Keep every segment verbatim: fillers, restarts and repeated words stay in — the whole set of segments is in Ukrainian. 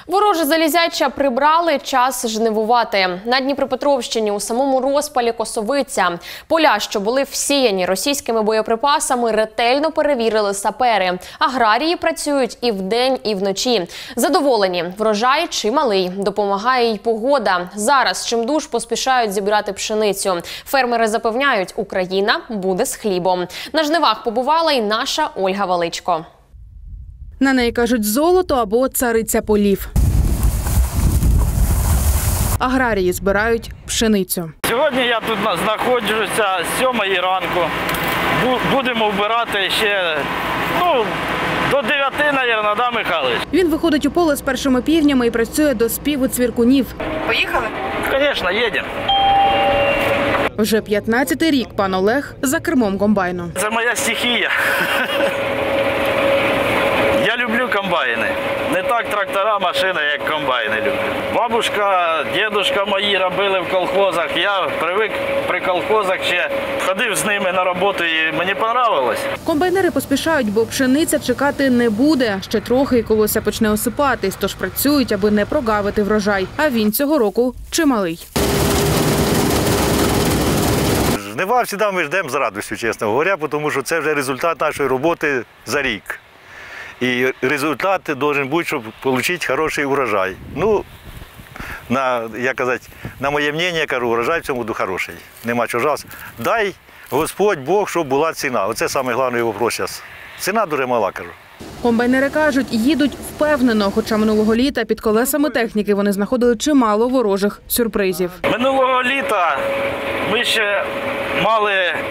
Вороже залізяча прибрали, час жнивувати. На Дніпропетровщині у самому розпалі косовиця. Поля, що були всіяні російськими боєприпасами, ретельно перевірили сапери. Аграрії працюють і вдень, і вночі. Задоволені. Врожай чималий. Допомагає й погода. Зараз чимдуж поспішають зібрати пшеницю. Фермери запевняють, Україна буде з хлібом. На жнивах побувала й наша Ольга Величко. На неї кажуть золото або цариця полів. Аграрії збирають пшеницю. Сьогодні я тут знаходжуся з сьомої ранку. Будемо вбирати ще ну, до дев'яти, мабуть, да, Михайлович? Він виходить у поле з першими півнями і працює до співу цвіркунів. Поїхали? Звісно, їдемо. Вже п'ятнадцятий рік пан Олег за кермом комбайну. Це моя стихія. Я люблю комбайни. Не так трактора, машини, як комбайни люблю. Бабушка, дідушка мої робили в колхозах. Я привик при колхозах ще. Ходив з ними на роботу і мені подобалось. Комбайнери поспішають, бо пшениця чекати не буде. Ще трохи і колося почне осипатись, тож працюють, аби не прогавити врожай. А він цього року чималий. Жнива завжди ми ждемо з радістю, чесно говоря, тому що це вже результат нашої роботи за рік. І результат має бути, щоб отримати хороший урожай. Ну, на, я казати, на моє мнення, я кажу, урожай в цьому году хороший. Нема чого жаль. Дай Господь Бог, щоб була ціна. Оце найголовніший вопрос зараз. Ціна дуже мала, кажу. Комбайнери кажуть, їдуть впевнено, хоча минулого літа під колесами техніки вони знаходили чимало ворожих сюрпризів. Минулого літа ми ще мали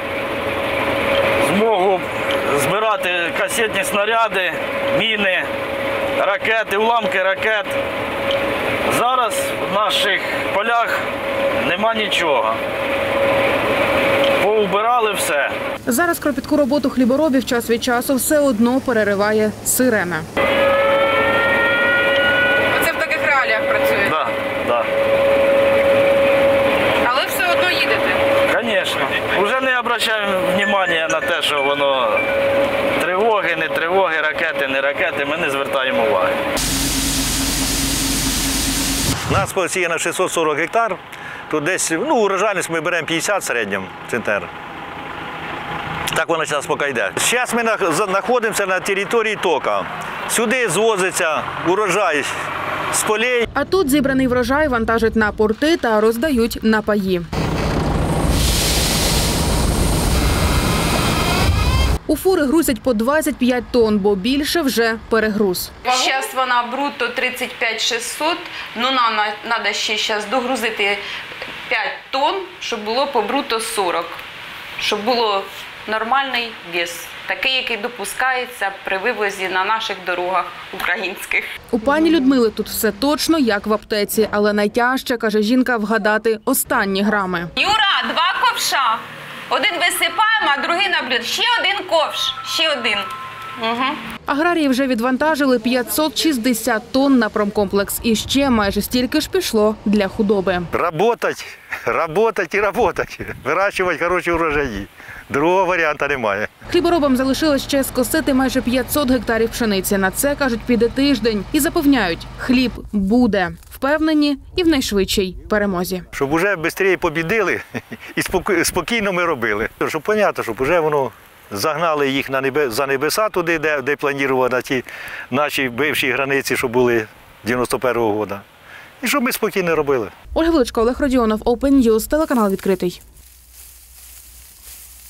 змогу збирати касетні снаряди, міни, ракети, уламки ракет. Зараз в наших полях нема нічого. Поубирали все. Зараз кропітку роботу хліборобів час від часу все одно перериває сирена. Оце в таких реаліях працює? Так, так. Але все одно їдете? Звісно. Вже не звертаємо уваги на те, що воно тривоги, не тривоги, ракети, не ракети. Ми не звертаємо уваги. У нас посіяно шістсот сорок гектар, то десь, ну, урожайність ми беремо п'ятдесят в середньому центр. Так воно зараз поки йде. Зараз ми знаходимося на території тока. Сюди звозиться урожай з полей. А тут зібраний врожай вантажать на порти та роздають на паї. У фури грузять по двадцять п'ять тонн, бо більше вже перегруз. Зараз вона брутто тридцять п'ять шістсот, ну нам треба ще зараз догрузити п'ять тонн, щоб було по брутто сорок, щоб було нормальний вес, такий, який допускається при вивозі на наших дорогах українських. У пані Людмили тут все точно, як в аптеці, але найтяжче, каже жінка, вгадати останні грами. Юра, два ковша. Один висипаємо, а другий на блюд. Ще один ковш, ще один. Угу. Аграрії вже відвантажили п'ятсот шістдесят тонн на промкомплекс. І ще майже стільки ж пішло для худоби. Работать, работать і работать. Вирощувати хороші урожаї. Другого варіанту немає. Хліборобам залишилось ще скосити майже п'ятсот гектарів пшениці. На це, кажуть, піде тиждень. І запевняють, хліб буде. Впевнені і в найшвидшій перемозі. Щоб вже швидше побідили і спокійно ми робили. Щоб зрозуміло, щоб вже воно загнали їх на небе, за небеса туди, де, де планували ті наші бивші границі, що були дев'яносто першого року. І щоб ми спокійно робили. Ольга Величко, Олег Родіонов, Open News, телеканал відкритий.